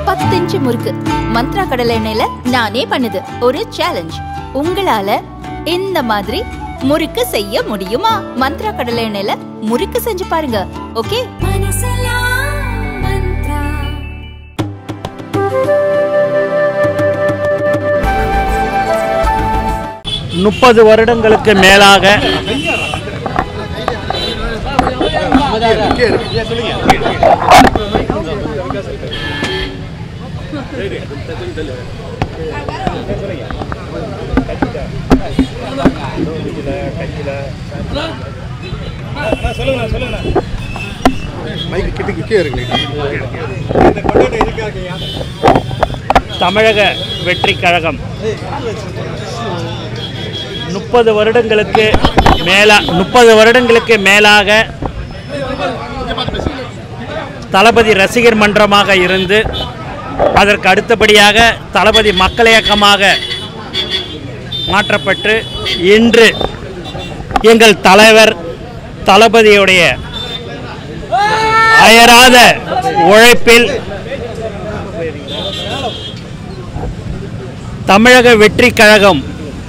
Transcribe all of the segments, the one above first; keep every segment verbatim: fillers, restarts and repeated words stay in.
பத்து இன்ச்சு முறுக்கு மந்த்ரா கடலை எண்ணெயில நானே பண்ணுது ஒரு சேலஞ்ச். உங்களால இந்த மாதிரி முறுக்கு செய்ய முடியுமா? மந்த்ரா கடலை எண்ணெயில முறுக்கு செஞ்சு பாருங்க. ஓகே. முப்பது வருடங்களுக்கு மேலாக தமிழக வெற்றி கழகம் முப்பது வருடங்களுக்கு மேலா முப்பது வருடங்களுக்கு மேலாக தளபதி ரசிகர் மன்றமாக இருந்து அதற்கு அடுத்தபடியாக தளபதி மக்கள் இயக்கமாக மாற்றப்பட்டு இன்று எங்கள் தலைவர் தளபதியுடைய அயராத உழைப்பில் தமிழக வெற்றி கழகம்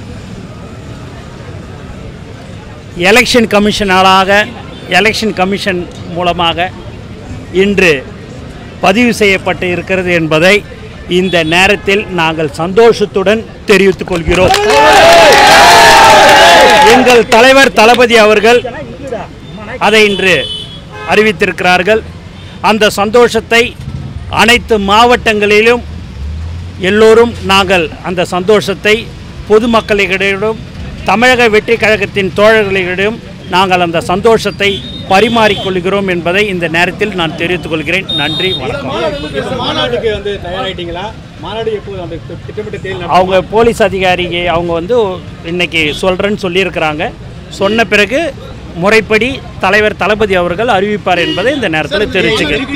எலெக்ஷன் கமிஷனாக எலெக்ஷன் கமிஷன் மூலமாக இன்று பதிவு செய்யப்பட்டு இருக்கிறது என்பதை இந்த நேரத்தில் நாங்கள் சந்தோஷத்துடன் தெரிவித்துக் கொள்கிறோம். எங்கள் தலைவர் தளபதி அவர்கள் அதை இன்று அறிவித்திருக்கிறார்கள். அந்த சந்தோஷத்தை அனைத்து மாவட்டங்களிலும் எல்லோரும் நாங்கள் அந்த சந்தோஷத்தை பொதுமக்களிடம் தமிழக வெற்றி கழகத்தின் தோழர்களிடம் நாங்கள் அந்த சந்தோஷத்தை பரிமாறிக்கொள்கிறோம் என்பதை இந்த நேரத்தில் நான் தெரிவித்துக் கொள்கிறேன். நன்றி, வணக்கம். அவங்க போலீஸ் அதிகாரிக்கு அவங்க வந்து இன்னைக்கு சொல்கிறேன்னு சொல்லியிருக்கிறாங்க. சொன்ன பிறகு முறைப்படி தலைவர் தளபதி அவர்கள் அறிவிப்பார் என்பதை இந்த நேரத்தில் தெரிவிச்சுக்கிறேன்.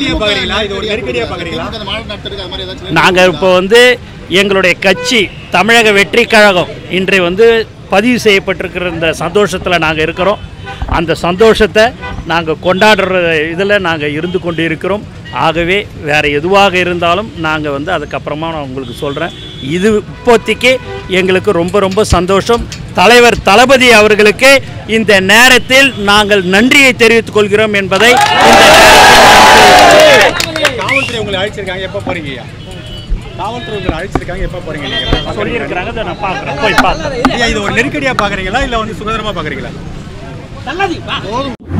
நாங்கள் இப்போ வந்து எங்களுடைய கட்சி தமிழக வெற்றி கழகம் இன்று வந்து பதிவு செய்யப்பட்டிருக்கிற இந்த சந்தோஷத்தில் நாங்கள் இருக்கிறோம். அந்த சந்தோஷத்தை நாங்கள் கொண்டாடுற இதில் நாங்கள் இருந்து கொண்டு இருக்கிறோம். ஆகவே வேறு எதுவாக இருந்தாலும் நாங்கள் வந்து அதுக்கப்புறமா நான் உங்களுக்கு சொல்கிறேன். இது இப்போதைக்கு எங்களுக்கு ரொம்ப ரொம்ப சந்தோஷம். தலைவர் தளபதி அவர்களுக்கு இந்த நேரத்தில் நாங்கள் நன்றியை தெரிவித்துக் கொள்கிறோம் என்பதை காவல்துறை உங்களை அழைச்சிருக்காங்க. எப்போ போறீங்க? காவல்துறை உங்களை அழைச்சிருக்காங்க. எப்போ போறீங்க? நீங்க சொல்லியிருக்கிறாங்க. அதை நான் பார்க்குறேன். போய் பார்க்குறேன். இது ஒரு நெருக்கடியாக பார்க்குறீங்களா இல்லை வந்து சுதந்திரமாக பார்க்குறீங்களா?